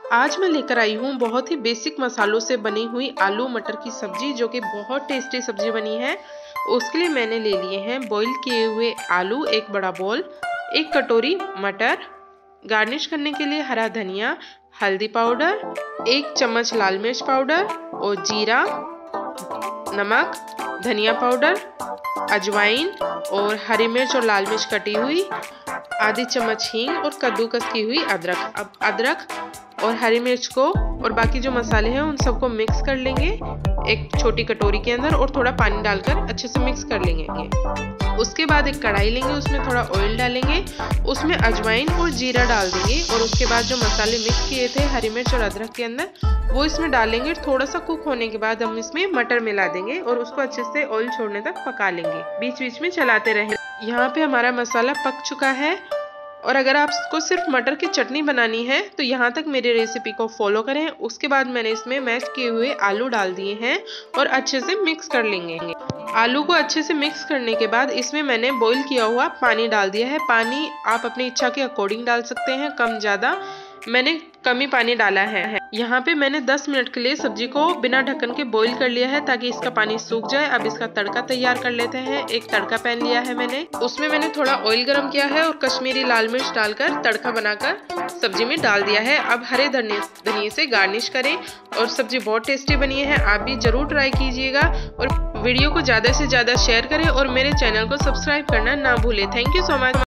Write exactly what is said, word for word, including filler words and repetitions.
आज मैं लेकर आई हूँ बहुत ही बेसिक मसालों से बनी हुई आलू मटर की सब्जी, जो कि बहुत टेस्टी सब्जी बनी है। उसके लिए मैंने ले लिए हैं बॉईल किए हुए आलू एक बड़ा बोल, एक कटोरी मटर, गार्निश करने के लिए हरा धनिया, हल्दी पाउडर, एक चम्मच लाल मिर्च पाउडर और जीरा, नमक, धनिया पाउडर, अजवाइन और हरी मिर्च और लाल मिर्च कटी हुई, आधी चम्मच हींग और कद्दूकस की हुई अदरक। अब अदरक और हरी मिर्च को और बाकी जो मसाले हैं उन सबको मिक्स कर लेंगे एक छोटी कटोरी के अंदर और थोड़ा पानी डालकर अच्छे से मिक्स कर लेंगे। उसके बाद एक कढ़ाई लेंगे, उसमें थोड़ा ऑयल डालेंगे, उसमें अजवाइन और जीरा डाल देंगे और उसके बाद जो मसाले मिक्स किए थे हरी मिर्च और अदरक के अंदर वो इसमें डालेंगे। थोड़ा सा कुक होने के बाद हम इसमें मटर मिला देंगे और उसको अच्छे से ऑयल छोड़ने तक पका लेंगे, बीच बीच में चलाते रहें। यहाँ पे हमारा मसाला पक चुका है और अगर आपको सिर्फ मटर की चटनी बनानी है तो यहाँ तक मेरी रेसिपी को फॉलो करें। उसके बाद मैंने इसमें मैश किए हुए आलू डाल दिए हैं और अच्छे से मिक्स कर लेंगे। आलू को अच्छे से मिक्स करने के बाद इसमें मैंने बॉईल किया हुआ पानी डाल दिया है। पानी आप अपनी इच्छा के अकॉर्डिंग डाल सकते हैं, कम ज़्यादा। मैंने कम ही पानी डाला है। यहाँ पे मैंने दस मिनट के लिए सब्जी को बिना ढक्कन के बॉईल कर लिया है ताकि इसका पानी सूख जाए। अब इसका तड़का तैयार कर लेते हैं। एक तड़का पैन लिया है मैंने, उसमें मैंने थोड़ा ऑयल गरम किया है और कश्मीरी लाल मिर्च डालकर तड़का बनाकर सब्जी में डाल दिया है। अब हरे धनिए धनिए से गार्निश करें और सब्जी बहुत टेस्टी बनी है। आप भी जरूर ट्राई कीजिएगा और वीडियो को ज़्यादा से ज़्यादा शेयर करें और मेरे चैनल को सब्सक्राइब करना ना भूलें। Thank you so much.